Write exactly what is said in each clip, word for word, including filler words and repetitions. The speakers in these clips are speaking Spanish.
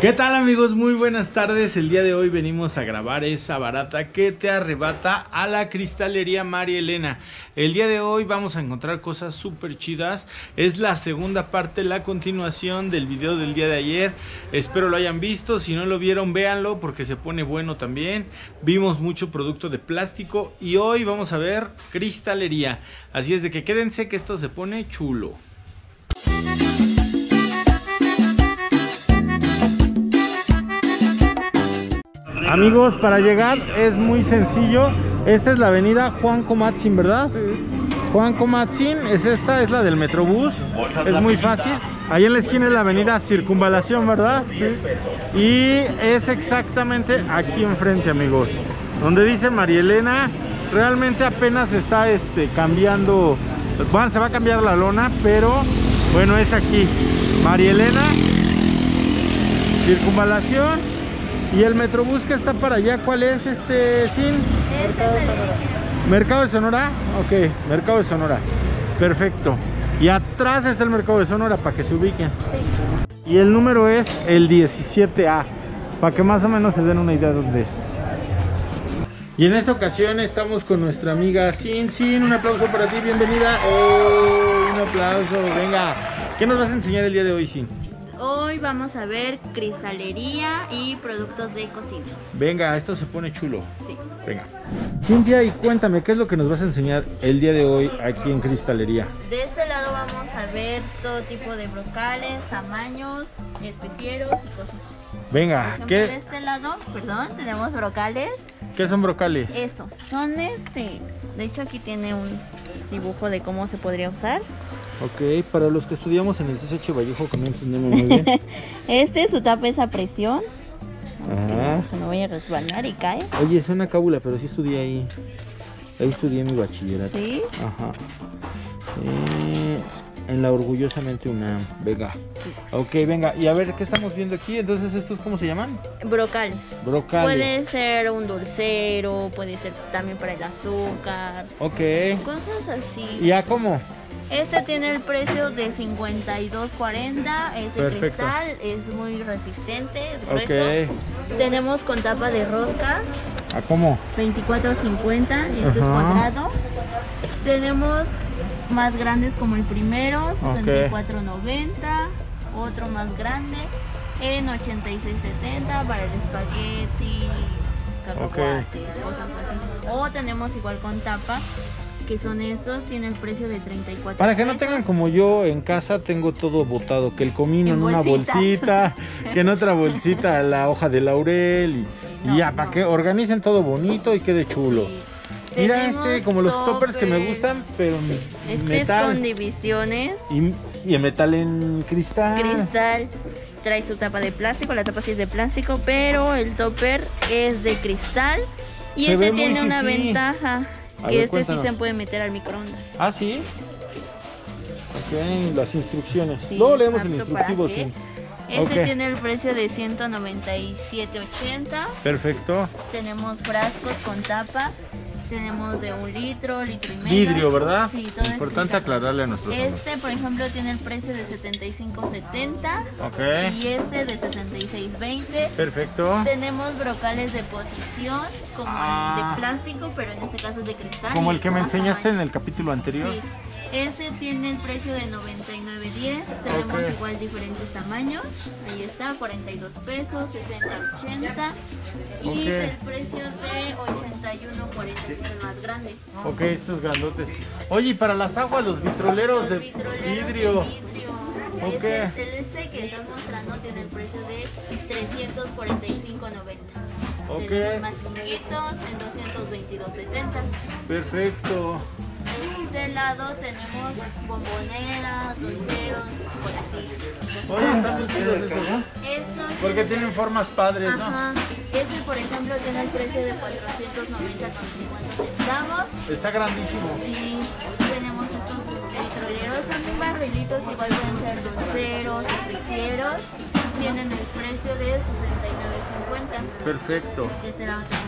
¿Qué tal, amigos? Muy buenas tardes. El día de hoy venimos a grabar esa barata que te arrebata a la cristalería María Elena. El día de hoy vamos a encontrar cosas súper chidas. Es la segunda parte, la continuación del video del día de ayer. Espero lo hayan visto. Si no lo vieron, véanlo porque se pone bueno también. Vimos mucho producto de plástico y hoy vamos a ver cristalería. Así es de que quédense que esto se pone chulo. Amigos, para llegar es muy sencillo. Esta es la avenida Juan Comatzin, ¿verdad? Sí. Juan Comatzin es esta, es la del Metrobús. Es muy fácil. Ahí en la esquina es la avenida Circunvalación, ¿verdad? Sí. Y es exactamente aquí enfrente, amigos, donde dice María Elena. Realmente apenas está este, cambiando. Bueno, se va a cambiar la lona, pero bueno, es aquí. María Elena, Circunvalación. Y el Metrobús que está para allá, ¿cuál es este, Sin? Mercado de Sonora. ¿Mercado de Sonora? Ok, Mercado de Sonora. Perfecto. Y atrás está el Mercado de Sonora para que se ubiquen. Sí. Y el número es el diecisiete A, para que más o menos se den una idea de dónde es. Y en esta ocasión estamos con nuestra amiga Sin. Sin, un aplauso para ti, bienvenida. Oh, un aplauso, venga. ¿Qué nos vas a enseñar el día de hoy, Sin? Hoy vamos a ver cristalería y productos de cocina. Venga, esto se pone chulo. Sí. Venga. Cintia, y cuéntame, ¿qué es lo que nos vas a enseñar el día de hoy aquí en cristalería? De este lado vamos a ver todo tipo de brocales, tamaños, especieros y cosas así. Venga, Por ejemplo, ¿qué? de este lado, perdón, tenemos brocales. ¿Qué son brocales? Estos son este, de hecho aquí tiene un dibujo de cómo se podría usar. Ok, para los que estudiamos en el C C H Vallejo, que no entendemos muy bien. Este, su tapa es a presión. Ajá. Se me vaya a resbalar y cae. Oye, es una cábula, pero sí estudié ahí. Ahí estudié mi bachillerato. ¿Sí? Ajá. Eh, en la orgullosamente UNAM. Venga. Ok, venga. Y a ver, ¿qué estamos viendo aquí? Entonces, ¿estos cómo se llaman? Brocales. Brocales. Puede ser un dulcero, puede ser también para el azúcar. Ok. Cosas así. ¿Y a cómo? Este tiene el precio de cincuenta y dos cuarenta, es de Perfecto. cristal, es muy resistente, es grueso. Ok. Tenemos con tapa de rosca, ¿A cómo? veinticuatro cincuenta, y este es Ajá. cuadrado. Tenemos más grandes como el primero, sesenta y cuatro noventa, otro más grande en ochenta y seis setenta para el espagueti, cacahuates, Okay. cosas así. O tenemos igual con tapa, que son estos, tiene el precio de treinta y cuatro Para que no pesos. tengan como yo en casa, tengo todo botado, que el comino en, En una bolsitas. bolsita, que en otra bolsita la hoja de laurel y, No, y ya, para no. que organicen todo bonito y quede chulo. Sí. Mira Tenemos este, como los toppers que me toppers. gustan, pero en Este es metal. con divisiones, Y, y en metal en cristal. cristal, trae su tapa de plástico, la tapa sí es de plástico, pero el topper es de cristal. Y Se ve este muy tiene una fifí. ventaja, A que ver, este cuéntanos. sí se puede meter al microondas. Ah, sí. Ok, las instrucciones. Sí, Luego leemos el apto instructivo, para sí. que- Este Ok. tiene el precio de ciento noventa y siete ochenta. Perfecto. Tenemos frascos con tapa. Tenemos de un litro, litro y medio. Vidrio, ¿verdad? Sí, todo es Importante cristal. aclararle a nuestros amigos. Este, por ejemplo, tiene el precio de setenta y cinco setenta. Ok. Y este de sesenta y seis veinte. Perfecto. Tenemos brocales de posición, como Ah. el de plástico, pero en este caso es de cristal. Como y el que me con enseñaste tamaño. en el capítulo anterior. Sí. Este tiene el precio de noventa y nueve diez. Tenemos Ok. igual diferentes tamaños. Ahí está, cuarenta y dos pesos, sesenta, ochenta. Y Ok. el precio de ochenta y uno cuarenta, que es el más grande. Ok, estos grandotes. Oye, y para las aguas, los vitroleros Los de vitroleros vidrio. de vidrio. Ok. Ese, el este que estás mostrando tiene el precio de trescientos cuarenta y cinco noventa. Ok. Tenemos más chiquitos en doscientos veintidós setenta. Perfecto. De este lado tenemos bomboneras, dulceros, colectivos. Oye, están muy chidos estos, ¿no? Estos Porque tienen- tienen formas padres, ¿no? Ajá. Este, por ejemplo, tiene el precio de cuatrocientos noventa con cincuenta centavos. Está grandísimo. Y tenemos estos vitroleros, son barrilitos, igual pueden ser dulceros, especieros. Tienen el precio de sesenta y nueve cincuenta. Perfecto. De este lado tenemos más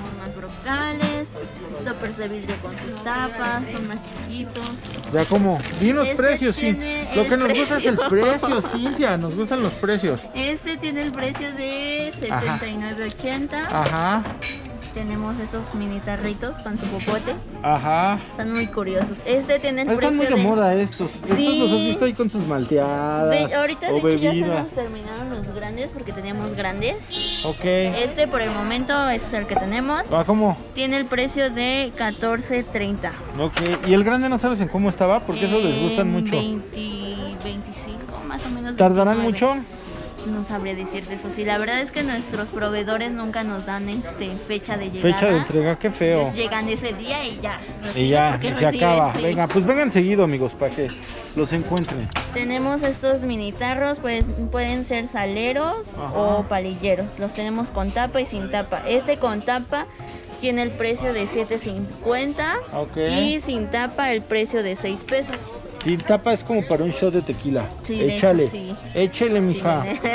brocales, toppers de vidrio con sus tapas, son más chiquitos. Ya como, di los Este precios, sí. Lo que nos precio. gusta es el precio, Cintia, nos gustan los precios. Este tiene el precio de setenta y nueve ochenta. Ajá. Tenemos esos mini tarritos con su popote. Ajá. Están muy curiosos. Este tiene el Están precio muy de, de moda estos. Estos Sí. los has visto ahí con sus malteadas. De- ahorita de o hecho ya se bebidas. nos terminaron los grandes porque teníamos grandes. Ok. Este por el momento es el que tenemos. ¿Va cómo? Tiene el precio de catorce treinta. Ok. ¿Y el grande no sabes en cómo estaba? Porque esos les gustan mucho. veinte, veinticinco más o menos. ¿Tardarán veintinueve. mucho? No sabría decirte eso. Sí, la verdad es que nuestros proveedores nunca nos dan este fecha de llegada. Fecha de entrega, qué feo. Ellos llegan ese día y ya. Y reciben ya, porque y se reciben, acaba. sí. Venga, pues vengan seguido, amigos, para que los encuentren. Tenemos estos mini tarros, pues pueden ser saleros Ajá. o palilleros. Los tenemos con tapa y sin tapa. Este con tapa tiene el precio de siete cincuenta Ok. y sin tapa el precio de seis pesos. Y tapa es como para un shot de tequila. Sí, de Échale. hecho, sí. Échale, mija. Sí.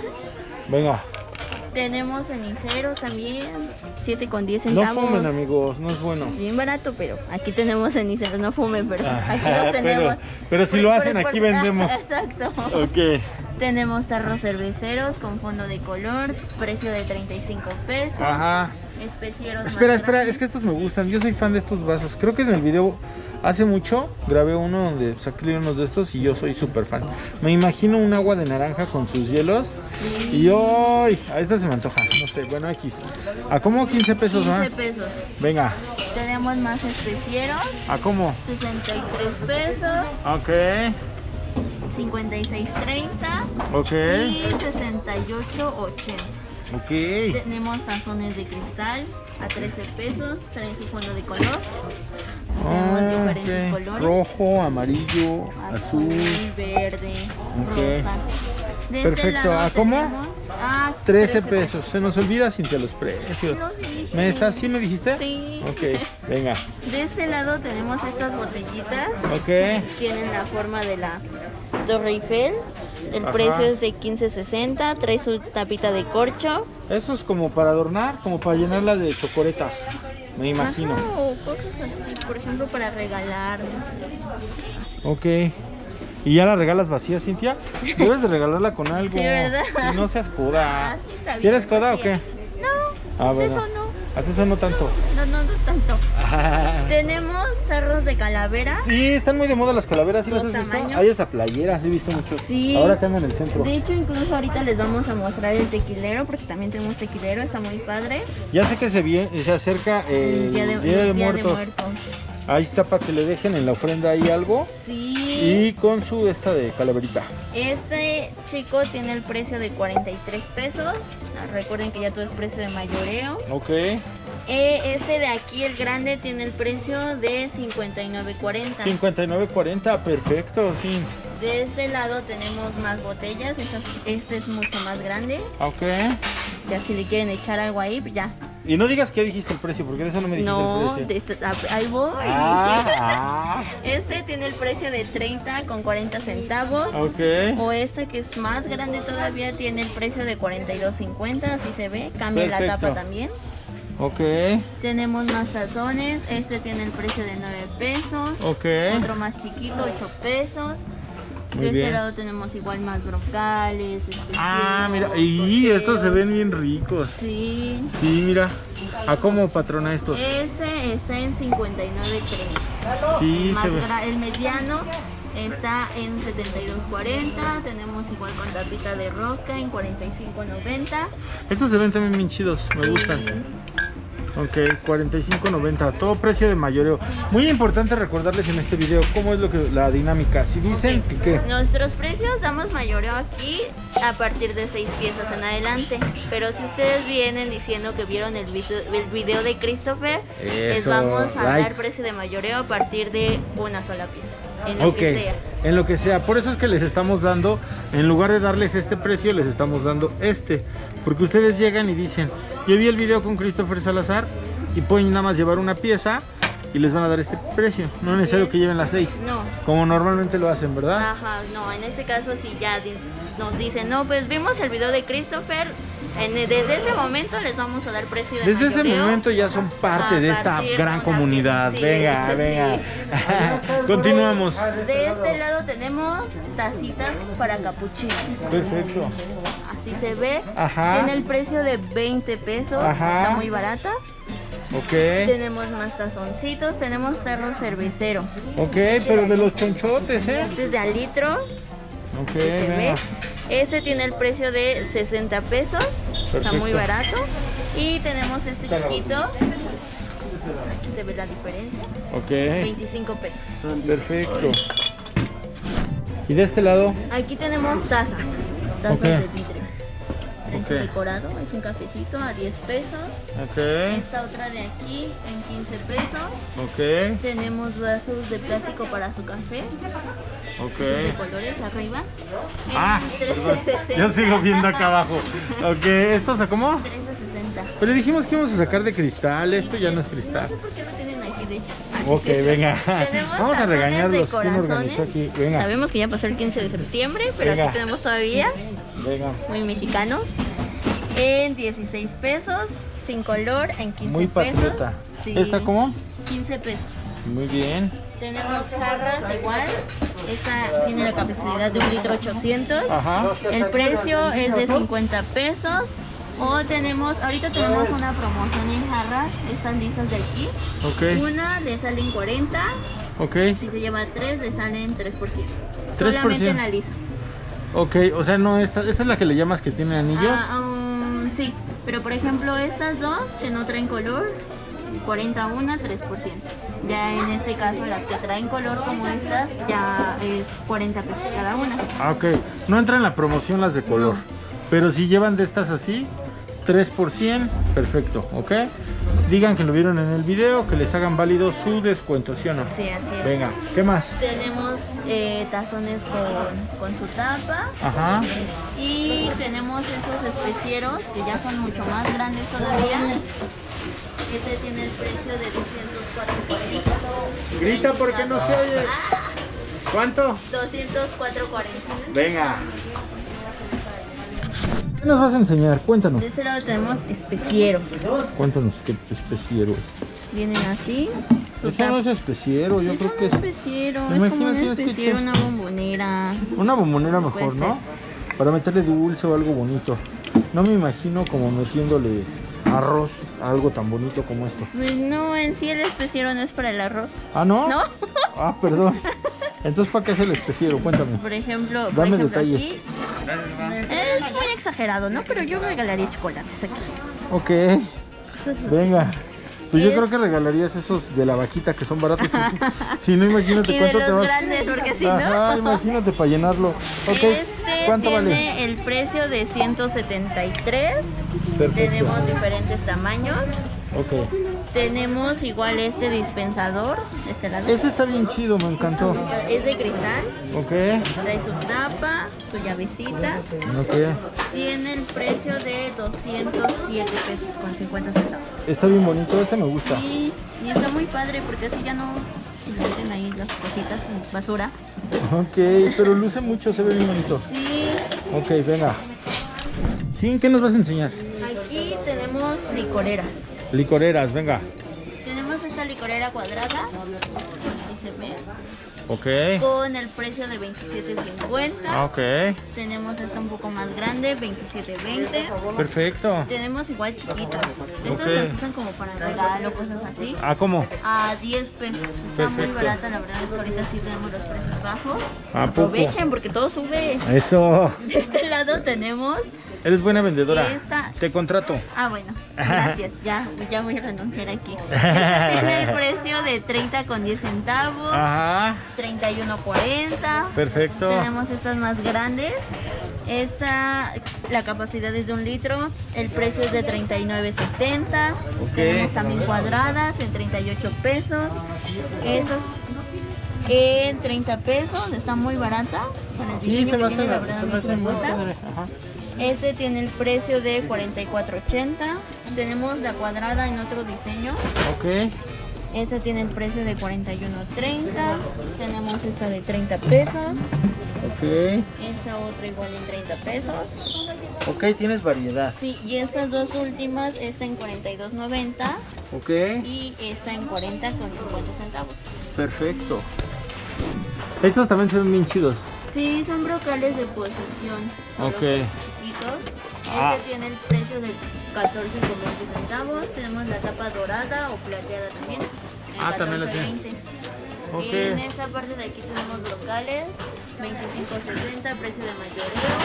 Venga. Tenemos ceniceros también, siete con diez No centavos. fumen, amigos, no es bueno. Bien barato, pero aquí tenemos ceniceros, no fumen, pero Ah, aquí los tenemos. pero, pero si lo Por- hacen, por- aquí por- vendemos. Exacto. Ok. Tenemos tarros cerveceros con fondo de color, precio de treinta y cinco pesos. Ajá. Especieros más Espera, espera, grandes. es que estos me gustan. Yo soy fan de estos vasos. Creo que en el video hace mucho grabé uno donde saqué unos de estos y yo soy súper fan. Me imagino un agua de naranja con sus hielos. Y hoy, a esta se me antoja. No sé, bueno, X. ¿A cómo quince pesos, quince va? pesos. Venga. Tenemos más especieros, ¿A cómo? sesenta y tres pesos, Ok. cincuenta y seis treinta Ok. y sesenta y ocho ochenta. Ok. Tenemos tazones de cristal a trece pesos, traen su fondo de color. Ah, Tenemos diferentes ok. colores. Rojo, amarillo, azul. Azul, verde, Ok. rosa. De Perfecto. Este lado ¿A cómo? tenemos a trece pesos. Se nos olvida, Cintia, los precios. No, sí, ¿Me sí. estás? ¿Sí me dijiste? Sí. Ok, venga. De este lado tenemos estas botellitas. Ok. Tienen la forma de la Torre Eiffel. El Ajá. precio es de quince sesenta. Trae su tapita de corcho. Eso es como para adornar, como para llenarla de chocoretas, me imagino. Ajá, o cosas así. Por ejemplo, para regalar, no sé. Ok. ¿Y ya la regalas vacía, Cintia? Debes de regalarla con algo. Sí, ¿verdad? Y no seas coda. Ah, sí está ¿Si bien, eres coda o vacía. qué? No, Ah, bueno. eso no. Hasta eso no tanto. No, no, no tanto. Tenemos tarros de calavera. Sí, están muy de moda las calaveras, ¿sí las Dos has visto? tamaños. Hay hasta playeras, he visto muchos. Sí. Ahora que andan en el centro. De hecho, incluso ahorita les vamos a mostrar el tequilero, porque también tenemos tequilero, está muy padre. Ya sé que se, vie- se acerca el El Día de, el Día de Muertos. Muertos. Ahí está para que le dejen en la ofrenda ahí algo. Sí. Y con su esta de calaverita. Este chico tiene el precio de cuarenta y tres pesos. Ah, Recuerden que ya todo es precio de mayoreo. Ok. Eh, este de aquí, el grande, tiene el precio de cincuenta y nueve cuarenta. cincuenta y nueve cuarenta, perfecto, sí. De este lado tenemos más botellas. Esta, este es mucho más grande. Ok. Ya si le quieren echar algo ahí, pues ya. Y no digas que dijiste el precio, porque de eso no me dijiste No, el de precio. este, ah, ahí voy. Ah, ah, Este tiene el precio de treinta con cuarenta centavos. ok. O este que es más grande todavía tiene el precio de cuarenta y dos cincuenta, así se ve. Cambia la Perfecto. tapa también. Ok, Tenemos más tazones. Este tiene el precio de nueve pesos. ok. Otro más chiquito, ocho pesos. Muy de bien. este lado tenemos igual más brocales. Ah, mira, especieros, y estos se torteros. ven bien ricos. Sí. Sí, mira. ¿A cómo patrona estos? Ese está en cincuenta y nueve treinta. Sí, el, más se ve. gra- el mediano está en setenta y dos cuarenta. Tenemos igual con tapita de rosca en cuarenta y cinco noventa. Estos se ven también bien chidos, me gustan. Ok, cuarenta y cinco noventa, todo precio de mayoreo. Muy importante recordarles en este video cómo es lo que la dinámica. Si dicen Ok. que qué. Nuestros precios damos mayoreo aquí a partir de seis piezas en adelante. Pero si ustedes vienen diciendo que vieron el video, el video de Christopher, les Eso, vamos a like. dar precio de mayoreo a partir de una sola pieza. En lo Ok, que sea. en lo que sea. Por eso es que les estamos dando, en lugar de darles este precio, les estamos dando este. Porque ustedes llegan y dicen, yo vi el video con Christopher Salazar y pueden nada más llevar una pieza y les van a dar este precio. No es necesario que lleven las seis. No. Como normalmente lo hacen, ¿verdad? Ajá, no, en este caso sí ya di- nos dicen, no, pues vimos el video de Christopher, en- desde ese momento les vamos a dar precio de Desde ese mayoreo. momento ya son parte A de esta partir de gran una- comunidad. sí, venga, de hecho, venga. sí. Continuamos. De este lado tenemos tacitas para capuchino. Perfecto. Así se ve. Ajá. Tiene el precio de veinte pesos. Ajá. Está muy barata. Ok. Tenemos más tazoncitos. Tenemos tarro cervecero. Ok, pero de los chonchotes, ¿eh? Este es de al litro. Ok, Se ve. venga. Este tiene el precio de sesenta pesos. Está muy Perfecto. barato. Y tenemos este chiquito. Se ve la diferencia. Ok. veinticinco pesos. Perfecto. ¿Y de este lado? Aquí tenemos tazas. Tazas Ok. de vidrio. Es Ok. decorado, es un cafecito a diez pesos. Ok. Esta otra de aquí en quince pesos. Ok. Tenemos vasos de plástico para su café. De Ok. colores arriba. Ah, En trece sesenta. yo sigo viendo acá abajo. Ok, ¿estos a cómo? trece sesenta. Pero dijimos que íbamos a sacar de cristal, esto ya no es cristal. No sé por qué lo tienen aquí de hecho. Ok, venga. Tenemos Vamos a tazones regañarlos. de ¿Quién organizó corazones. aquí? Venga, Sabemos que ya pasó el quince de septiembre, pero Venga. aquí tenemos todavía. venga. Muy mexicanos. En dieciséis pesos, sin color, en quince Muy pesos. patriota. Sí, ¿Esta cómo? quince pesos. Muy bien. Tenemos jarras igual. Esta tiene la capacidad de un litro ochocientos. Ajá. El precio es de cincuenta pesos. O tenemos, ahorita tenemos una promoción en jarras, estas listas de aquí. Ok, Una le salen cuarenta, ok, si se lleva tres le salen tres por ciento. tres por Solamente ciento. en la lista. ok. O sea, no, esta, esta es la que le llamas que tiene anillos. Ah, um, sí, pero por ejemplo estas dos que no traen color, cuarenta una, tres por ciento. Ya en este caso las que traen color como estas ya es cuarenta pesos cada una. Ah, ok. No entra en la promoción las de color. Pero si llevan de estas así, tres por cien, perfecto, ¿ok? Digan que lo vieron en el video, que les hagan válido su descuento, ¿sí o no? Sí, así es. Venga, ¿qué más? Tenemos eh, tazones con, con su tapa. Ajá. Y tenemos esos especieros que ya son mucho más grandes todavía. Este tiene el precio de doscientos cuatro cuarenta. Grita porque no se oye. ¿Cuánto? doscientos cuatro cuarenta. Venga. ¿Qué nos vas a enseñar? Cuéntanos. De este lado tenemos especieros. Cuéntanos qué especiero es. Vienen así. Su Eso no es especiero, yo es creo un que es especiero, Me es como imagino un tienes que especiero, echar- una bombonera. una bombonera mejor, Puede ¿no? Para meterle dulce o algo bonito. No me imagino como metiéndole arroz a algo tan bonito como esto. Pues no, en sí el especiero no es para el arroz. ¿Ah, no? ¿No? Ah, perdón. Entonces, ¿para qué es el especiero? Cuéntame. Por ejemplo, por Dame ejemplo detalles. aquí es muy exagerado, ¿no? Pero yo regalaría chocolates aquí. Ok, Entonces, venga. Pues yo Es- creo que regalarías esos de la vaquita que son baratos. porque si no, imagínate y de cuánto te los vas. grandes, porque si no. Ajá, imagínate para llenarlo. Ok, Este ¿cuánto tiene vale? el precio de ciento setenta y tres. Perfecto. Tenemos diferentes tamaños. Ok. Tenemos igual este dispensador de este lado. Este está bien chido, me encantó. Es de cristal. Ok, Trae su tapa, su llavecita. ok. Tiene el precio de doscientos siete pesos con cincuenta centavos. Está bien bonito, este me gusta. Sí, y está muy padre porque así ya no se le meten ahí las cositas, basura. Ok, pero luce mucho, se ve bien bonito. Sí, Ok, venga. ¿Sí? ¿Qué nos vas a enseñar? aquí tenemos licoreras. Licoreras, venga. Tenemos esta licorera cuadrada, aquí se ve, Ok. con el precio de veintisiete cincuenta. Ah, ok. Tenemos esta un poco más grande, veintisiete veinte. Perfecto. Tenemos igual chiquitas. Estas Ok. las usan como para regalo, cosas así. Ah, ¿cómo? A diez pesos. Está muy Perfecto. barata, la verdad es que ahorita sí tenemos los precios bajos. ¿A poco? Aprovechen porque todo sube. Eso. De este lado tenemos Eres buena vendedora. Esta- Te contrato. Ah, bueno, gracias. Ya, ya voy a renunciar aquí. Esta tiene el precio de treinta con diez centavos, Ajá. treinta y uno cuarenta. Perfecto. Tenemos estas más grandes. Esta, la capacidad es de un litro. El precio es de treinta y nueve setenta. Ok. Tenemos también cuadradas en treinta y ocho pesos. Estas en treinta pesos. Está muy barata. Con el Sí, diseño se me que hace, tiene, la se verdad me me hace muy gusta. padre. Ajá. Este tiene el precio de cuarenta y cuatro ochenta. Tenemos la cuadrada en otro diseño. Ok. Esta tiene el precio de cuarenta y uno treinta. Tenemos esta de treinta pesos. Ok. Esta otra igual en treinta pesos. Ok, tienes variedad. Sí, y estas dos últimas, esta en cuarenta y dos noventa. Ok. Y esta en cuarenta con cincuenta centavos. Perfecto. Estos también se ven bien chidos. Sí, son brocales de posición. Ok. Chiquitos. Este Ah. tiene el precio de catorce con veinte centavos. Tenemos la tapa dorada o plateada también. en Ah, también la catorce tiene. veinte. Ok. Y en esta parte de aquí tenemos brocales, veinticinco sesenta, precio de mayoreo.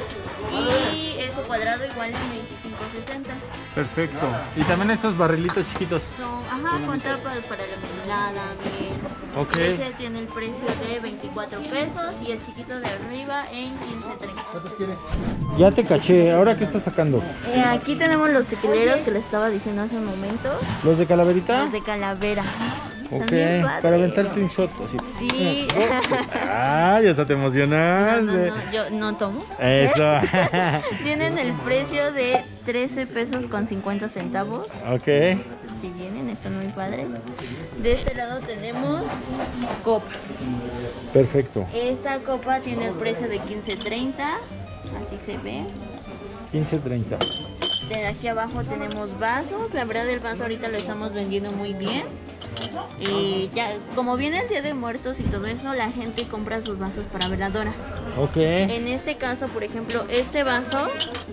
Y este cuadrado igual en veinticinco sesenta. Perfecto. Y también estos barrilitos chiquitos. Son, ajá, con tapas para la mermelada, miel. Ok. Ese tiene el precio de veinticuatro pesos y el chiquito de arriba en quince treinta. Ya te caché. ¿Ahora qué estás sacando? Eh, aquí tenemos los tequileros que les estaba diciendo hace un momento. ¿Los de calaverita? Los de calavera. Ok, También padre. para aventarte un shot. Así. Sí. Ah, ya hasta te No, emocionaste. no, no, yo no tomo. Eso. Tienen el precio de trece pesos con cincuenta centavos. Ok. Si vienen, están muy padres. De este lado tenemos copa. Perfecto. Esta copa tiene el precio de quince treinta. Así se ve. quince treinta. De aquí abajo tenemos vasos. La verdad, el vaso ahorita lo estamos vendiendo muy bien. Y ya, como viene el Día de Muertos y todo eso, la gente compra sus vasos para veladora. Ok. En este caso, por ejemplo, este vaso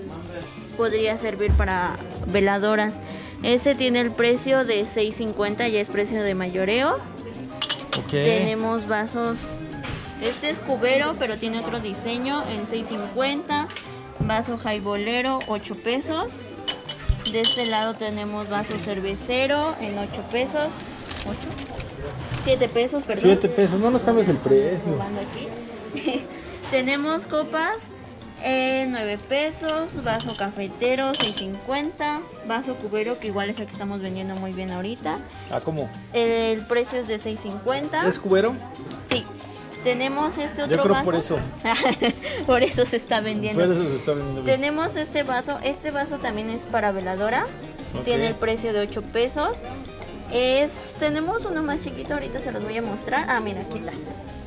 podría servir para veladoras. Este tiene el precio de seis cincuenta, ya es precio de mayoreo. Ok. Tenemos vasos, este es cubero, pero tiene otro diseño en seis cincuenta. Vaso jaibolero, ocho pesos. De este lado tenemos vaso cervecero en ocho pesos. ocho, siete pesos, perdón. siete pesos, no nos cambies el precio. Sumando aquí. Tenemos copas en nueve pesos, vaso cafetero seis cincuenta, vaso cubero que igual es el que estamos vendiendo muy bien ahorita. Ah, ¿cómo? El precio es de seis cincuenta. ¿Es cubero? Sí. Tenemos este otro Yo creo vaso. por eso. Por eso se está vendiendo. Por eso se está vendiendo bien. Tenemos este vaso. Este vaso también es para veladora. Ok. Tiene el precio de ocho pesos. Es, tenemos uno más chiquito, ahorita se los voy a mostrar. Ah, mira, aquí está.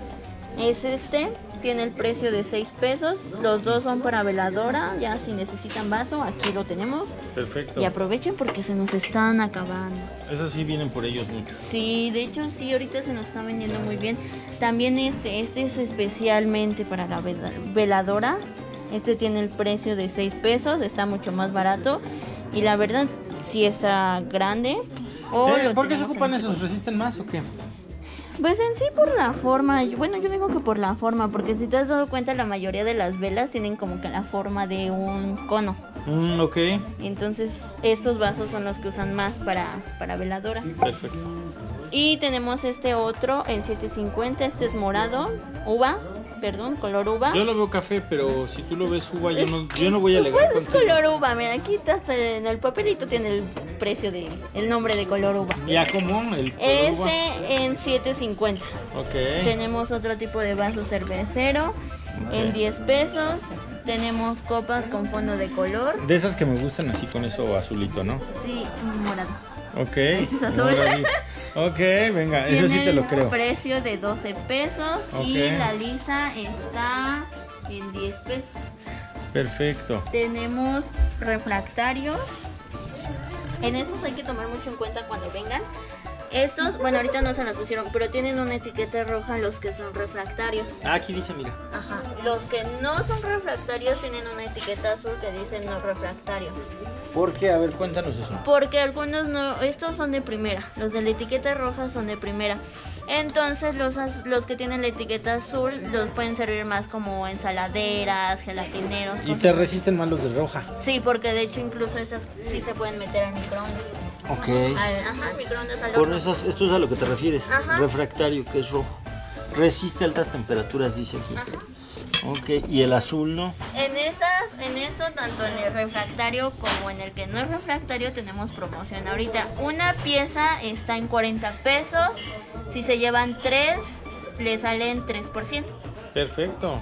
Es este, tiene el precio de seis pesos. Los dos son para veladora. Ya si necesitan vaso, aquí lo tenemos. Perfecto. Y aprovechen porque se nos están acabando. Eso sí vienen por ellos mucho. Sí, de hecho sí, ahorita se nos está vendiendo muy bien. También este, este es especialmente para la vela- veladora. Este tiene el precio de seis pesos, está mucho más barato. Y la verdad, sí está grande. O Eh, lo ¿Por qué se tenemos ocupan en- esos? ¿Resisten más o qué? Pues en sí por la forma, yo- bueno yo digo que por la forma, porque si te has dado cuenta la mayoría de las velas tienen como que la forma de un cono. Mm, ok. Entonces estos vasos son los que usan más para, para veladora. Perfecto. Y tenemos este otro en siete cincuenta, este es morado, uva, perdón, color uva. Yo lo veo café, pero si tú lo ves uva, yo Es- no, yo no voy a alegar Pues es contigo. color uva, mira, aquí está hasta en el papelito tiene el precio de, el nombre de color uva. ¿Ya cómo? El color uva. Este en siete cincuenta. Ok. Tenemos otro tipo de vaso cervecero Ok. en diez pesos. Tenemos copas con fondo de color. De esas que me gustan así con eso azulito, ¿no? Sí, morado. Ok. ¿Es azul? Moradito. Ok, venga, eso sí te lo creo. Precio de doce pesos y Ok. la lisa está en diez pesos. Perfecto. Tenemos refractarios. En estos hay que tomar mucho en cuenta cuando vengan. Estos, bueno, ahorita no se los pusieron, pero tienen una etiqueta roja los que son refractarios. Ah, aquí dice, mira. Ajá. Los que no son refractarios tienen una etiqueta azul que dice no refractario. ¿Por qué? A ver, cuéntanos eso. Porque algunos no, estos son de primera. Los de la etiqueta roja son de primera. Entonces los, az- los que tienen la etiqueta azul los pueden servir más como ensaladeras, gelatineros. Y cosas te así. resisten más los de roja. Sí, porque de hecho incluso estas sí se pueden meter al microondas. Ok. Al, ajá, al microondas al Por horno. esas, esto es a lo que te refieres. Ajá. Refractario, que es rojo. Resiste altas temperaturas, dice aquí. Ajá. Ok, y el azul, ¿no? En estas, en esto, tanto en el refractario como en el que no es refractario, tenemos promoción ahorita. Una pieza está en cuarenta pesos. Si se llevan tres, le salen tres por ciento. Perfecto.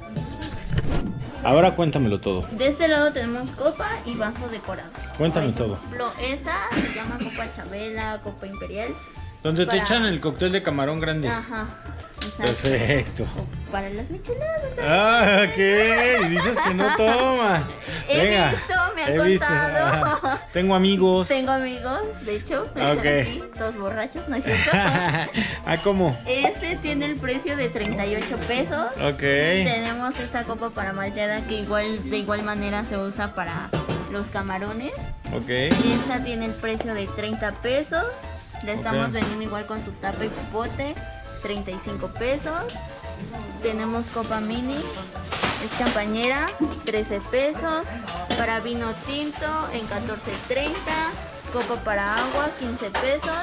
Ahora cuéntamelo todo. De este lado tenemos copa y vaso decorado. Cuéntame Por todo. ejemplo, esta se llama copa Chabela, copa imperial. Donde para... te echan el cóctel de camarón grande. Ajá. Exacto. Perfecto. O para las micheladas. Ah, ok. Y dices que no toma. He Venga, visto, me he han visto. contado. Ah, tengo amigos. Tengo amigos, de hecho, están Ok. aquí, todos borrachos, ¿no es cierto? Ah, ¿cómo? Este tiene el precio de treinta y ocho pesos. Ok. Tenemos esta copa para malteada que igual de igual manera se usa para los camarones. Ok. Esta tiene el precio de treinta pesos. La estamos Ok. vendiendo igual con su tapa y popote, treinta y cinco pesos. Tenemos copa mini, es champañera, trece pesos. Para vino tinto en catorce treinta. Copa para agua, quince pesos.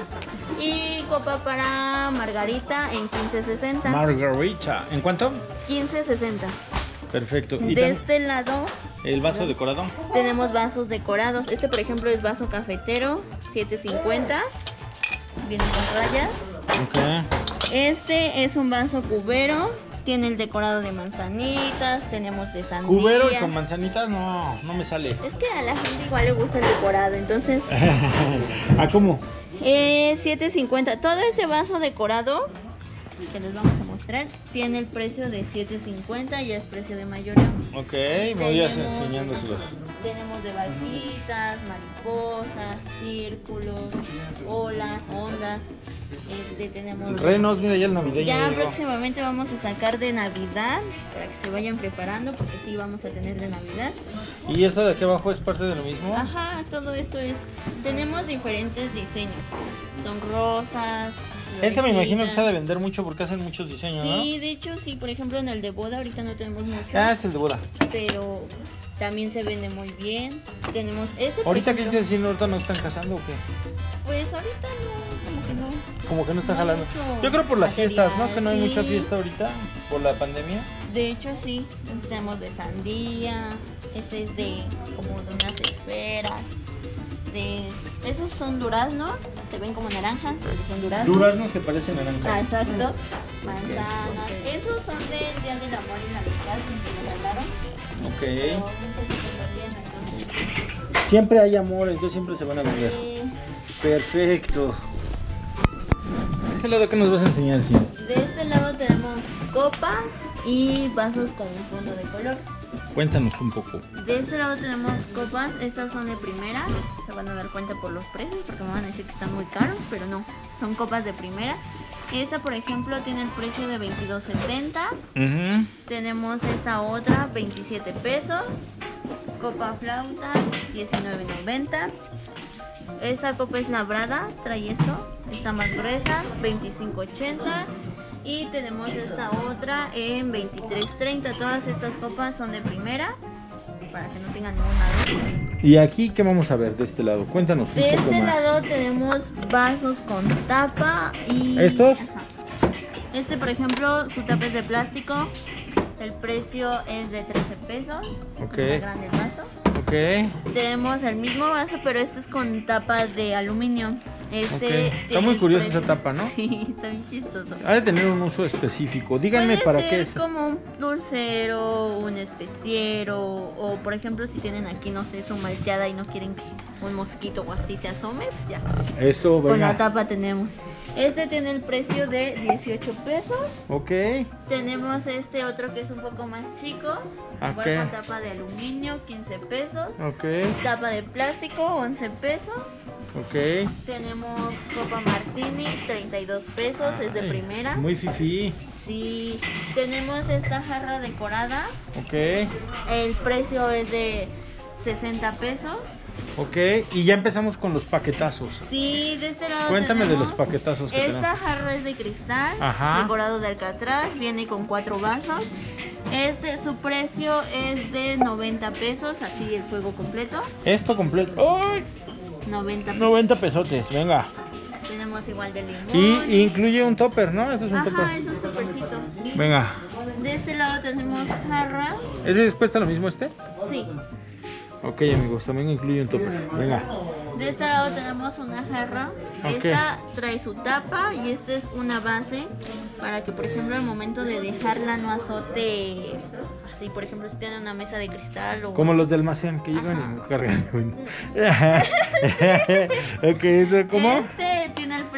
Y copa para margarita en quince sesenta. Margarita. ¿En cuánto? quince sesenta. Perfecto. ¿Y De tam- este lado el vaso decorado? tenemos vasos decorados. Este, por ejemplo, es vaso cafetero, siete cincuenta. Viene con rayas. Ok. Este es un vaso cubero. Tiene el decorado de manzanitas. Tenemos de sandía. Cubero y con manzanitas no, no me sale. Es que a la gente igual le gusta el decorado. Entonces, ¿Ah, cómo? eh, siete cincuenta. Todo este vaso decorado que les vamos a mostrar tiene el precio de siete cincuenta. Ya es precio de mayoreo. Ok, me voy a Tenemos- enseñándoselos. Tenemos de barquitas, mariposas, círculos, olas, ondas. Este, tenemos Renos, mira ya el navideño. ya llegó. próximamente vamos a sacar de Navidad para que se vayan preparando porque sí vamos a tener de Navidad. ¿Y esto de aquí abajo es parte de lo mismo? Ajá, todo esto es. Tenemos diferentes diseños. Son rosas. Este me imagino que se ha de florecitas. vender mucho porque hacen muchos diseños, Sí, de hecho sí, por ejemplo en el de boda ahorita no tenemos mucho, ¿no? Ah, es el de boda. pero también se vende muy bien. Tenemos este. por ¿Ahorita qué ejemplo, quieres decir? ¿Ahorita no están casando o qué? Pues ahorita no, como que no. Como que no está No jalando. mucho Yo creo por las fiestas, ¿no? material, Que no hay sí. mucha fiesta ahorita por la pandemia. De hecho sí, entonces tenemos de sandía, este es de como de unas esferas, de esos son duraznos, se ven como naranjas, pero son duraznos. Duraznos que parecen Ah, naranjas. exacto. Manzanas, esos son del Día del Amor y la Amistad que nos hablaron. Pero Ok. no sé si se vendían, entonces, Siempre hay amor, entonces siempre se van a vender. eh, Perfecto. ¿Qué lado que nos vas a enseñar, sí? de este lado tenemos copas y vasos con un fondo de color. Cuéntanos un poco. De este lado tenemos copas, estas son de primera, se van a dar cuenta por los precios porque me van a decir que están muy caros, pero no, son copas de primera. Esta por ejemplo tiene el precio de veintidós setenta, Ujú. tenemos esta otra veintisiete pesos, copa flauta diecinueve noventa. Esta copa es labrada, trae esto, está más gruesa, veinticinco ochenta. Y tenemos esta otra en veintitrés treinta. Todas estas copas son de primera, para que no tengan ninguna duda. ¿Y aquí qué vamos a ver de este lado? Cuéntanos un De poco este más. lado tenemos vasos con tapa y... ¿Estos? Ajá. Este por ejemplo, su tapa es de plástico. El precio es de trece pesos. Ok. Es más grande el vaso. Ok. Tenemos el mismo vaso, pero este es con tapa de aluminio. Este Ok. Está tiene muy el curiosa precio- esa tapa, ¿no? Sí, está bien chistoso. Ha de tener un uso específico. Díganme Puede para ser qué es. como un dulcero, un especiero, o por ejemplo si tienen aquí, no sé, su malteada y no quieren que un mosquito o así te asome, pues ya. Eso, Con la venga. tapa tenemos. Este tiene el precio de dieciocho pesos. Ok. Tenemos este otro que es un poco más chico. Ok. Igual con tapa de aluminio, quince pesos. Ok. Tapa de plástico, once pesos. Ok. Tenemos copa martini, treinta y dos pesos, es de Ay, primera. Muy fifí. Sí, tenemos esta jarra decorada. Ok. El precio es de sesenta pesos. Ok. Y ya empezamos con los paquetazos. Sí, de este lado Cuéntame de tenemos- los paquetazos que Esta tenemos. jarra es de cristal, Ajá. decorado de alcatraz, viene con cuatro vasos. Este, su precio es de noventa pesos, así el juego completo. Esto completo. ¡Ay! noventa pesos. noventa pesotes, venga. Tenemos igual de limón. Y, y incluye un topper, ¿no? Eso es un Ajá, topper. es un topercito. Venga. De este lado tenemos jarra. ¿Ese cuesta lo mismo este? Sí. Ok, amigos, también incluye un topper. Venga. De este lado tenemos una jarra. Ok. Esta trae su tapa y esta es una base para que, por ejemplo, al momento de dejarla no azote. Así, por ejemplo, si tienen una mesa de cristal o. Como los del almacén que llegan Ajá. y cargan. Ok, ¿eso cómo? Este tiene el precio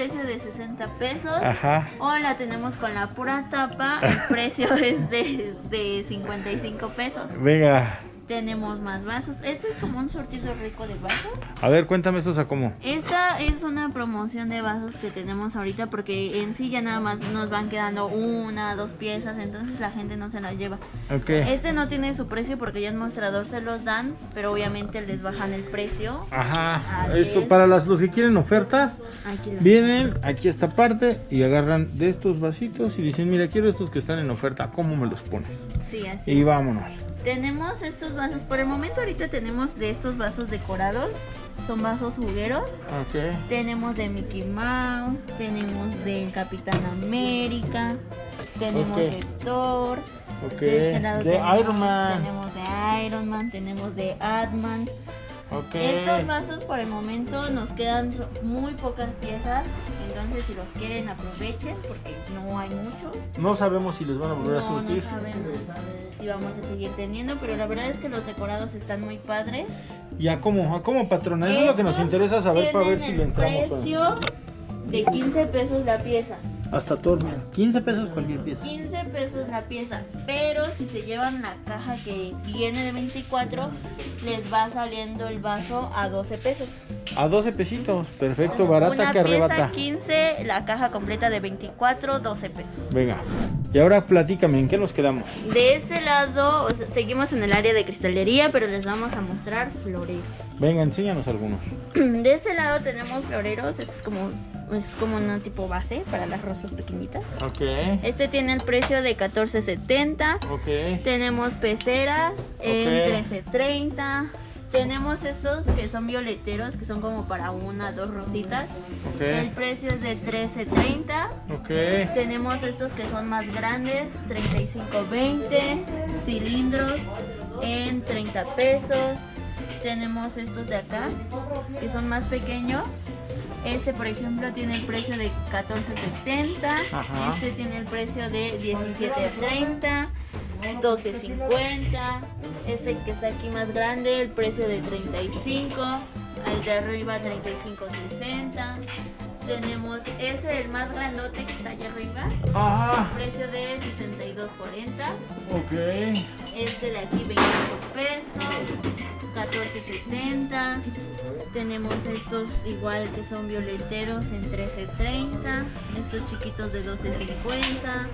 precio de sesenta pesos. Ajá. O la tenemos con la pura tapa, el precio es de, de cincuenta y cinco pesos. Venga. Tenemos más vasos. Este es como un surtido rico de vasos. A ver, cuéntame estos a cómo. Esta es una promoción de vasos que tenemos ahorita porque en sí ya nada más nos van quedando una, dos piezas, entonces la gente no se las lleva. Ok. Este no tiene su precio porque ya en mostrador se los dan, pero obviamente les bajan el precio. Ajá. A Esto diez. para las, los que quieren ofertas, Aquí lo- vienen aquí a esta parte y agarran de estos vasitos y dicen, mira, quiero estos que están en oferta, ¿cómo me los pones? Sí, así. Y vámonos. Tenemos estos vasos, por el momento ahorita tenemos de estos vasos decorados, son vasos jugueros. Ok. Tenemos de Mickey Mouse, tenemos del Capitán América, tenemos Ok. de Thor, Ok. de, este lado De tenemos, Iron Man. tenemos de Iron Man, tenemos de Ant-Man. Ok. Estos vasos por el momento nos quedan so- muy pocas piezas, entonces si los quieren aprovechen porque no hay muchos. No sabemos si les van a volver a No, no surtir. sabemos si vamos a seguir teniendo, pero la verdad es que los decorados están muy padres. ¿Y a cómo? ¿A cómo, patrona? Eso es lo que nos Estos interesa saber para ver si tienen le entramos. el precio de quince pesos la pieza. Hasta todo, mira. quince pesos cualquier pieza. quince pesos la pieza, pero si se llevan la caja que viene de veinticuatro, les va saliendo el vaso a doce pesos. A doce pesitos. Perfecto, barata Una que pieza arrebata. quince, la caja completa de veinticuatro, doce pesos. Venga. Y ahora platícame, ¿en qué nos quedamos? De este lado, o sea, seguimos en el área de cristalería, pero les vamos a mostrar floreros. Venga, enséñanos algunos. De este lado tenemos floreros, este es como, es como una tipo base para las rosas pequeñitas. Ok. Este tiene el precio de catorce setenta. Ok. Tenemos peceras en Ok. trece treinta. Tenemos estos que son violeteros, que son como para una, dos rositas. El Ok. precio es de trece treinta. Ok. Tenemos estos que son más grandes, treinta y cinco veinte. Cilindros en treinta pesos. Tenemos estos de acá, que son más pequeños. Este, por ejemplo, tiene el precio de catorce setenta. Ajá. Este tiene el precio de diecisiete treinta, doce cincuenta. Este que está aquí más grande, el precio de treinta y cinco. Al de arriba, treinta y cinco sesenta. Tenemos este, el más grandote que está allá arriba, Ajá. precio de sesenta y dos cuarenta. Ok. Este de aquí, veinticinco pesos, catorce setenta. Tenemos estos igual que son violeteros en trece treinta. Estos chiquitos de doce cincuenta.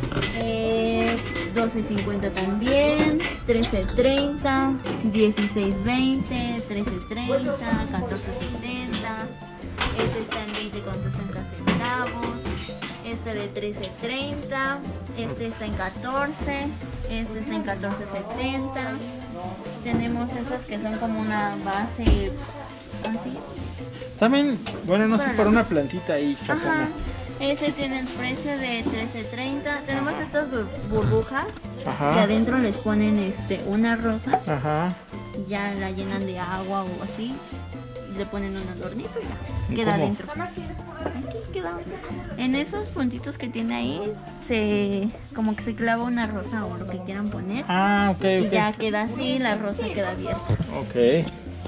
Eh, doce cincuenta también. trece treinta. dieciséis veinte. trece treinta. catorce setenta. Este está en veinte con sesenta centavos. Este de trece treinta. Este está en catorce. Este está en catorce setenta. Tenemos estos que son como una base así. También, bueno, no sé, Para para la- una plantita ahí, Ajá. chacona. Ese tiene el precio de trece treinta. Tenemos estas bur- burbujas que Ajá. adentro les ponen este una rosa Ajá. y ya la llenan de agua o así. Y le ponen un adornito y ya ¿Y queda cómo? adentro. Aquí queda. En esos puntitos que tiene ahí se como que se clava una rosa o lo que quieran poner. Ah, ok, Y ok. ya queda así, la rosa queda abierta. Ok.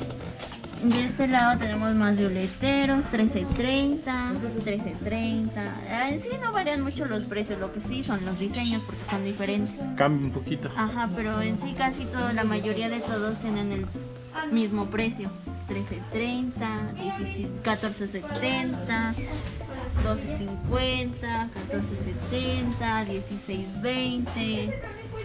De este lado tenemos más violeteros, trece treinta, trece treinta. Ah, En sí no varían mucho los precios, lo que sí son los diseños porque son diferentes. Cambia un poquito. Ajá, pero en sí casi todo, la mayoría de todos tienen el mismo precio. trece treinta, catorce setenta, doce cincuenta, catorce setenta, dieciséis veinte.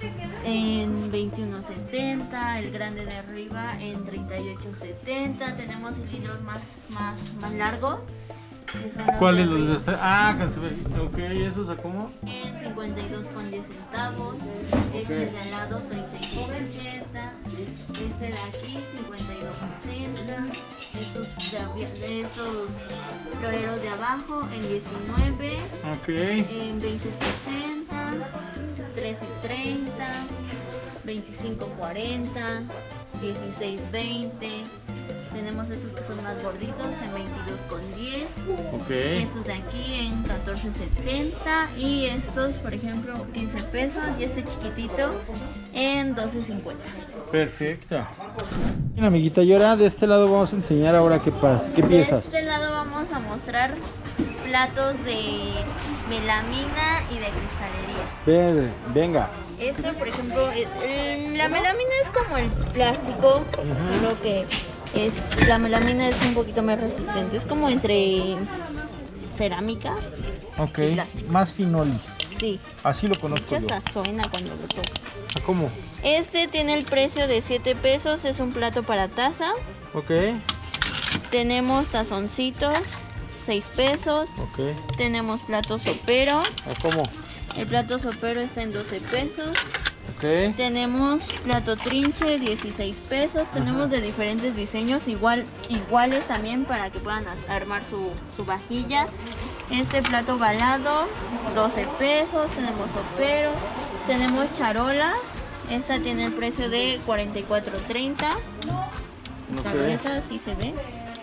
En veintiuno setenta, el grande de arriba en treinta y ocho setenta. Tenemos cilindros más, más, más largos. que son los ¿Cuál de es los de arriba, este? Ah, que se ve. Ok, ¿esos a cómo? en cincuenta y dos con diez centavos. Este de al lado treinta y cinco ochenta. Este de aquí cincuenta y dos sesenta. Estos, de, avi- de estos floreros de abajo en diecinueve. Ok. En veinte sesenta, trece treinta, veinticinco cuarenta, dieciséis veinte, Tenemos estos que son más gorditos en veintidós con diez. Ok. Estos de aquí en catorce setenta. Y estos, por ejemplo, quince pesos. Y este chiquitito en doce cincuenta. Perfecto. Bien, amiguita, y ahora de este lado vamos a enseñar ahora qué, qué piezas. De este lado vamos a mostrar platos de melamina y de cristalería. Ven, venga. Este, por ejemplo, es, eh, la melamina es como el plástico, uh-huh. Solo que es, la melamina es un poquito más resistente. Es como entre cerámica Ok, y plástico. Más finolis. Sí. Así lo conozco yo. Hasta suena cuando lo toco. ¿Cómo? Este tiene el precio de siete pesos, es un plato para taza. Ok. Tenemos tazoncitos, seis pesos. Ok. Tenemos plato sopero. ¿Cómo? El plato sopero está en doce pesos. Ok. Tenemos plato trinche, dieciséis pesos. Tenemos Ajá. de diferentes diseños, igual, iguales también para que puedan armar su, su vajilla. Este plato balado, doce pesos. Tenemos sopero. Tenemos charolas. Esta tiene el precio de cuarenta y cuatro treinta. Esta okay. gruesa, así se ve.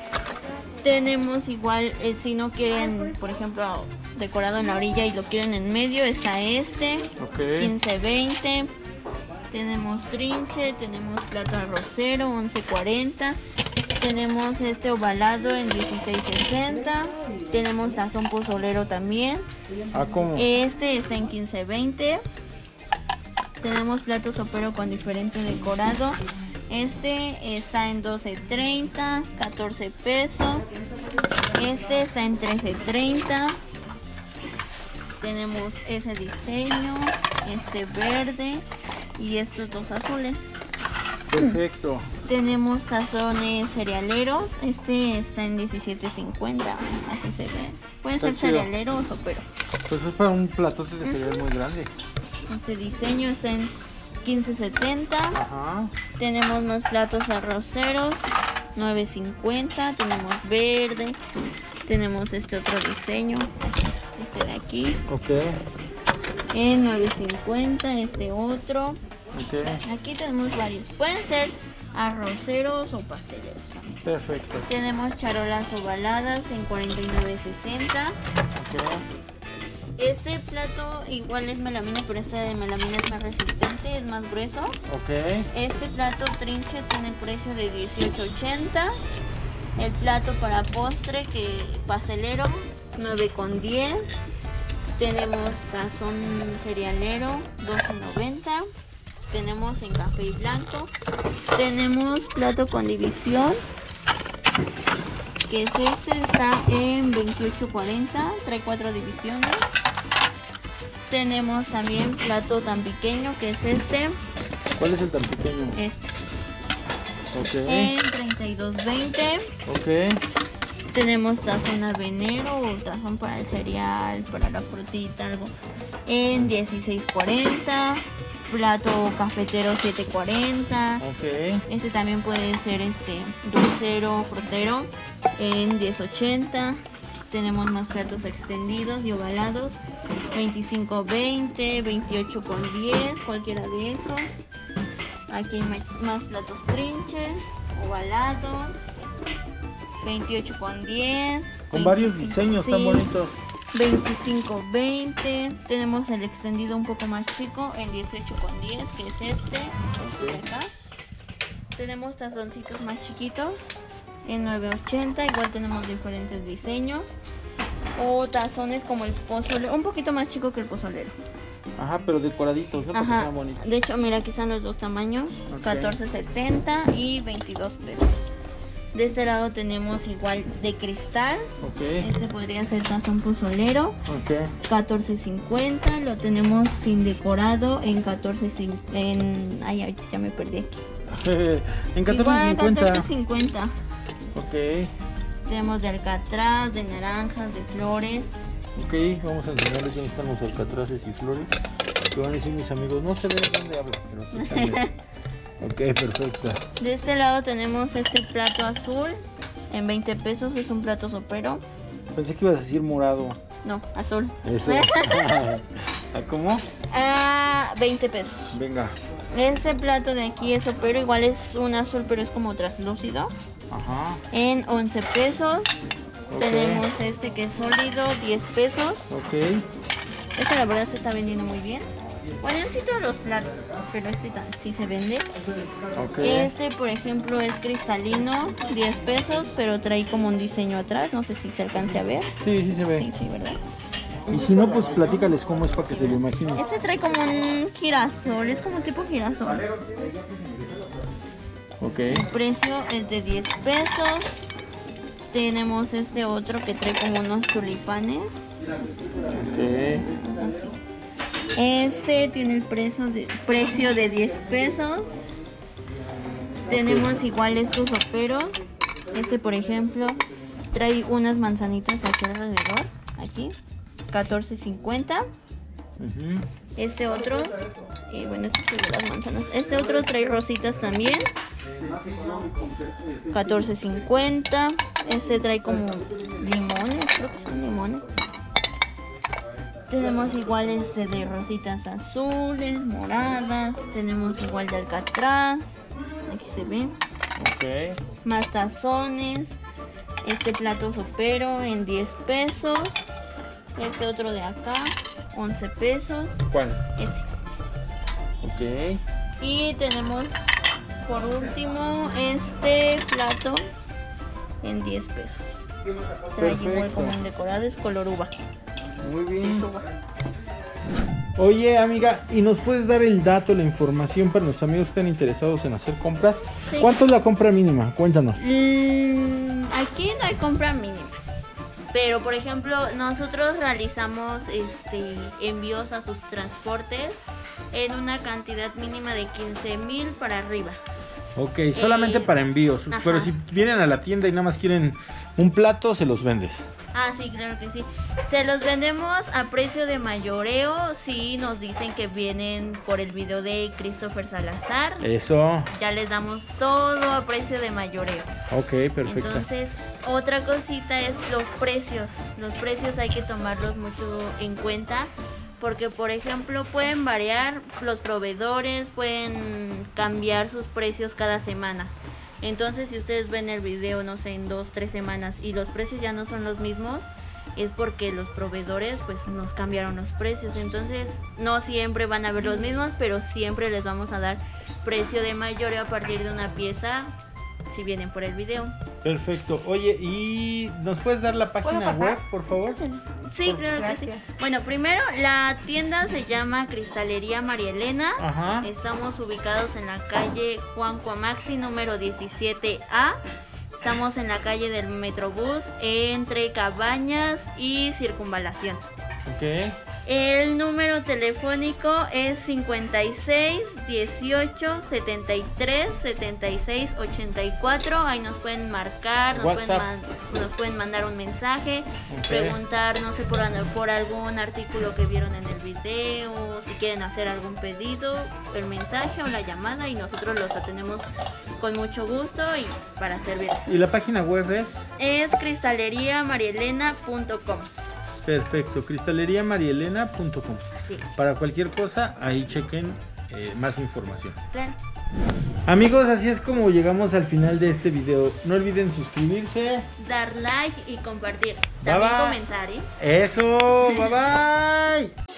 Tenemos igual, eh, si no quieren, por ejemplo, decorado en la orilla y lo quieren en medio, está este, okay. quince veinte. Tenemos trinche, tenemos plato arrocero, once cuarenta. Tenemos este ovalado en dieciséis sesenta. Tenemos tazón pozolero también. Ah, ¿cómo? Este está en quince veinte. Tenemos plato sopero con diferente decorado. Este está en doce treinta, catorce pesos. Este está en trece treinta. Tenemos ese diseño, este verde y estos dos azules. Perfecto. Tenemos tazones cerealeros. Este está en diecisiete cincuenta. Así se ve. Puede Está ser chido. cerealero o sopero. Pues es para un platote de cereal muy grande. Este diseño está en quince setenta. Ajá. Tenemos más platos arroceros, nueve cincuenta. Tenemos verde. Tenemos este otro diseño, este de aquí, Ok. en nueve cincuenta. Este otro. Ok. Aquí tenemos varios. Pueden ser arroceros o pasteleros también. Perfecto. Tenemos charolas ovaladas en cuarenta y nueve sesenta. Ok. Este plato igual es melamina, pero este de melamina es más resistente, es más grueso. Ok. Este plato trinche tiene el precio de dieciocho ochenta. El plato para postre, que pastelero, nueve con diez. Tenemos tazón cerealero, doce noventa. Tenemos en café y blanco. Tenemos plato con división, que es este, está en veintiocho cuarenta, trae cuatro divisiones. Tenemos también plato tan pequeño, que es este. ¿Cuál es el tan pequeño? Este. Ok. En treinta y dos veinte. Ok. Tenemos tazón avenero o tazón para el cereal, para la frutita, algo. En dieciséis cuarenta. Plato cafetero siete cuarenta. Ok. Este también puede ser este dulcero, frutero, en diez ochenta. Tenemos más platos extendidos y ovalados, veinticinco veinte, veintiocho con diez, cualquiera de esos. Aquí hay más platos trinches, ovalados, veintiocho con diez. Con varios diseños, sí, tan bonitos. veinticinco veinte. Tenemos el extendido un poco más chico en dieciocho con diez, que es este, este de acá. Tenemos tazoncitos más chiquitos en nueve ochenta. Igual tenemos diferentes diseños. O tazones como el pozolero, un poquito más chico que el pozolero. Ajá, pero decoraditos, ¿no? Ajá. Bonitos. De hecho, mira, aquí están los dos tamaños, Okay. catorce setenta y veintidós pesos. De este lado tenemos igual de cristal. Ok. Este podría ser tazón pozolero. Ok. catorce cincuenta. Lo tenemos sin decorado en catorce cincuenta. En... Ay, ay, ya me perdí aquí. En catorce Igual cincuenta. catorce cincuenta. Ok. Tenemos de alcatraz, de naranjas, de flores. Ok, vamos a enseñarles dónde están los alcatraces y flores. Que van a decir mis amigos, no se ve de dónde hablan, pero aquí están. Ok, perfecto. De este lado tenemos este plato azul en veinte pesos. Es un plato sopero. Pensé que ibas a decir morado. No, azul. Eso. ¿A cómo? A veinte pesos. Venga. Este plato de aquí es sopero, igual es un azul, pero es como translúcido. Ajá. En once pesos. Okay. Tenemos este que es sólido, diez pesos. Ok. Este la verdad se está vendiendo muy bien. Bueno, en sí todos los platos, pero este sí se vende. Okay. Este, por ejemplo, es cristalino, diez pesos, pero trae como un diseño atrás. No sé si se alcance a ver. Sí, sí se ve. Sí, sí, ¿verdad? Y si no, pues platícales cómo es para que te lo imagines. Este trae como un girasol, es como tipo girasol. Ok. El precio es de diez pesos. Tenemos este otro que trae como unos tulipanes. Ok. Ese tiene el precio de, precio de diez pesos. Tenemos igual estos soperos. Este, por ejemplo, trae unas manzanitas aquí alrededor. Aquí, catorce cincuenta. Uh-huh. Este otro, eh, bueno, este es de las manzanas. Este otro trae rositas también. catorce cincuenta. Este trae como limones, creo que son limones. Tenemos igual este de rositas azules, moradas. Tenemos igual de alcatraz. Aquí se ve. Ok. Más tazones. Este plato sopero en diez pesos. Este otro de acá, once pesos. ¿Cuál? Este. Ok. Y tenemos por último este plato en diez pesos. Trae Perfecto. igual como un decorado, es color uva. Muy bien. Es uva. Oye, amiga, ¿y nos puedes dar el dato, la información para los amigos que estén interesados en hacer compras? Sí. ¿Cuánto es la compra mínima? Cuéntanos. Mm, aquí no hay compra mínima. Pero por ejemplo, nosotros realizamos este envíos a sus transportes en una cantidad mínima de quince mil para arriba. Ok, solamente Eh, para envíos. ajá. Pero si vienen a la tienda y nada más quieren un plato, se los vendes. Ah, sí, claro que sí. Se los vendemos a precio de mayoreo si nos dicen que vienen por el video de Christopher Salazar. Eso. Ya les damos todo a precio de mayoreo. Ok, perfecto. Entonces, otra cosita es los precios. Los precios hay que tomarlos mucho en cuenta porque, por ejemplo, pueden variar los proveedores, pueden cambiar sus precios cada semana. Entonces, si ustedes ven el video, no sé, en dos, tres semanas y los precios ya no son los mismos, es porque los proveedores pues nos cambiaron los precios. Entonces, no siempre van a ver los mismos, pero siempre les vamos a dar precio de mayoreo a partir de una pieza si vienen por el video. Perfecto. Oye, ¿y nos puedes dar la página web, por favor? Sí, claro que sí. Bueno, primero la tienda se llama Cristalería María Elena. Ajá. Estamos ubicados en la calle Juan Cuamaxi número diecisiete A. Estamos en la calle del Metrobús entre Cabañas y Circunvalación. Ok. El número telefónico es cincuenta y seis, dieciocho, setenta y tres, setenta y seis, ochenta y cuatro. Ahí nos pueden marcar, nos pueden, man- nos pueden mandar un mensaje, Ok. preguntar, no sé, por, por algún artículo que vieron en el video, si quieren hacer algún pedido, el mensaje o la llamada y nosotros los atendemos con mucho gusto y para servir. ¿Y la página web es? Es cristalería marielena punto com. Perfecto, cristalería marielena punto com. Así es. Para cualquier cosa, ahí chequen eh, más información. Claro. Amigos, así es como llegamos al final de este video. No olviden suscribirse. Dar like y compartir. Bye, También bye. comentar, ¿eh? Eso, bye bye.